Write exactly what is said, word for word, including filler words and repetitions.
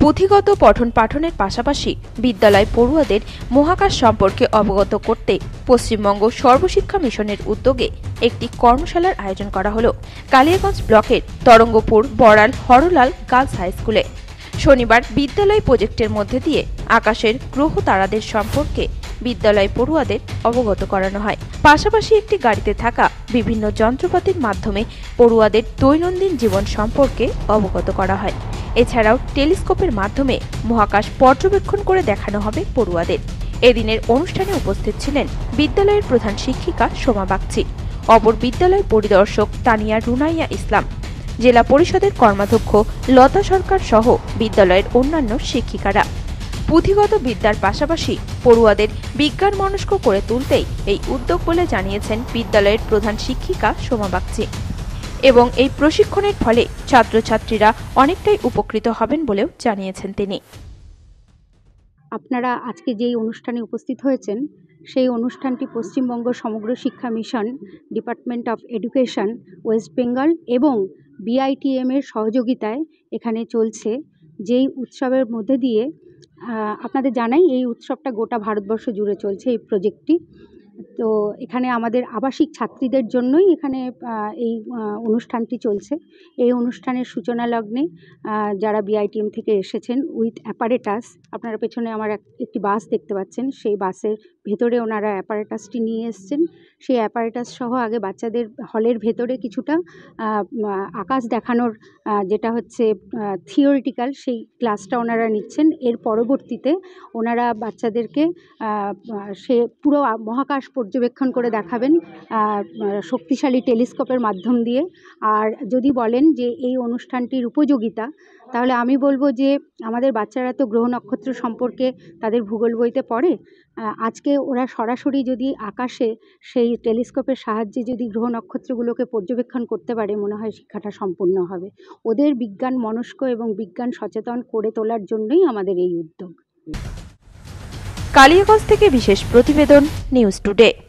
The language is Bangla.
পুঁথিগত পঠন পাঠনের পাশাপাশি বিদ্যালয় পড়ুয়াদের মহাকাশ সম্পর্কে অবগত করতে পশ্চিমবঙ্গ সর্বশিক্ষা মিশনের উদ্যোগে একটি কর্মশালার আয়োজন করা হলো কালিয়াগঞ্জ ব্লকের তরঙ্গপুর বড়াল হরলাল গার্লস হাই স্কুলে। শনিবার বিদ্যালয় প্রজেক্টের মধ্যে দিয়ে আকাশের গ্রহ তারাদের সম্পর্কে বিদ্যালয় পড়ুয়াদের অবগত করানো হয়। পাশাপাশি একটি গাড়িতে থাকা বিভিন্ন যন্ত্রপাতির মাধ্যমে পড়ুয়াদের দৈনন্দিন জীবন সম্পর্কে অবগত করা হয়। এছাড়াও টেলিস্কোপের মাধ্যমে মহাকাশ পর্যবেক্ষণ করে দেখানো হবে পড়ুয়াদের। এদিনের অনুষ্ঠানে উপস্থিত ছিলেন বিদ্যালয়ের প্রধান শিক্ষিকা সোমা বাগচি, অপর বিদ্যালয় পরিদর্শক তানিয়া রুনাইয়া ইসলাম, জেলা পরিষদের কর্মাধ্যক্ষ লতা সরকার সহ বিদ্যালয়ের অন্যান্য শিক্ষিকারা। পুঁথিগত বিদ্যার পাশাপাশি পড়ুয়াদের বিজ্ঞান মনস্ক করে তুলতেই এই উদ্যোগ বলে জানিয়েছেন বিদ্যালয়ের প্রধান শিক্ষিকা সোমা বাগচি। এবং এই প্রশিক্ষণের ফলে ছাত্রছাত্রীরা অনেকটাই উপকৃত হবেন বলেও জানিয়েছেন তিনি। আপনারা আজকে যেই অনুষ্ঠানে উপস্থিত হয়েছেন সেই অনুষ্ঠানটি Paschimbanga Samagra Shiksha mission, department of education, West Bengal এবং বিআইটিএম এর সহযোগিতায় এখানে চলছে। যেই উৎসবের মধ্যে দিয়ে আপনাদের জানাই এই উৎসবটা গোটা ভারতবর্ষ জুড়ে চলছে এই প্রজেক্টটি। তো এখানে আমাদের আবাসিক ছাত্রীদের জন্যই এখানে এই অনুষ্ঠানটি চলছে। এই অনুষ্ঠানের সূচনা লগ্নে যারা বিআইটিএম থেকে এসেছেন উইথ অ্যাপারেটাস, আপনারা পেছনে আমার একটি বাস দেখতে পাচ্ছেন, সেই বাসের ভেতরে ওনারা অ্যাপারেটাসটি নিয়ে এসছেন। সেই অ্যাপারেটাস সহ আগে বাচ্চাদের হলের ভেতরে কিছুটা আকাশ দেখানোর যেটা হচ্ছে থিওরিটিক্যাল সেই ক্লাসটা ওনারা নিচ্ছেন। এর পরবর্তীতে ওনারা বাচ্চাদেরকে সে পুরো মহাকাশ পর্যবেক্ষণ করে দেখাবেন শক্তিশালী টেলিস্কোপের মাধ্যম দিয়ে। আর যদি বলেন যে এই অনুষ্ঠানটির উপযোগিতা, তাহলে আমি বলবো যে আমাদের বাচ্চারা তো গ্রহ নক্ষত্র সম্পর্কে তাদের ভূগোল বইতে পড়ে। আজকে ওরা সরাসরি যদি আকাশে সেই টেলিস্কোপের সাহায্যে যদি গ্রহ নক্ষত্রগুলোকে পর্যবেক্ষণ করতে পারে, মনে হয় শিক্ষাটা সম্পূর্ণ হবে। ওদের বিজ্ঞান মনস্ক এবং বিজ্ঞান সচেতন করে তোলার জন্যই আমাদের এই উদ্যোগ। কালিয়াগঞ্জ থেকে বিশেষ প্রতিবেদন, নিউজ টুডে।